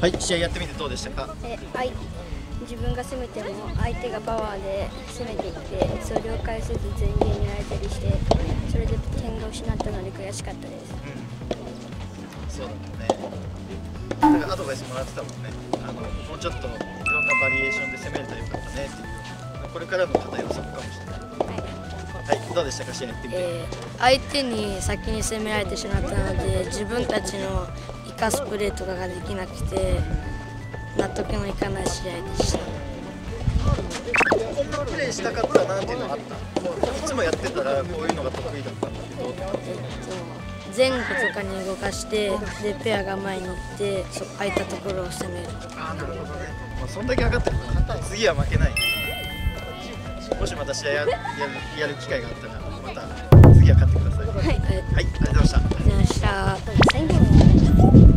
はい、試合やってみてどうでしたか？ 自分が攻めても相手がパワーで攻めていってそれを返せず前衛にやられたりしてそれで点を失ったので悔しかったです。 そうだね。なんかアドバイスもらってたもんね。もうちょっといろんなバリエーションで攻めれたらよかったねっていう。これからの課題はそこかもしれない。はい、どうでしたか試合やってみて？ 相手に先に攻められてしまったので自分たちの生かすプレーとかができなくて納得のいかない試合でした。 こんなプレーしたかったなっていうのはあった？もういつもやってたらこういうのが得意だったんだけど。 前後とかに動かしてでペアが前に行って空いたところを攻める。 なるほどね。そんだけ分かってるから次は負けない。もしまた試合やる機会があったらまた次は勝ってください。はい、ありがとうございました。 ありがとうございました。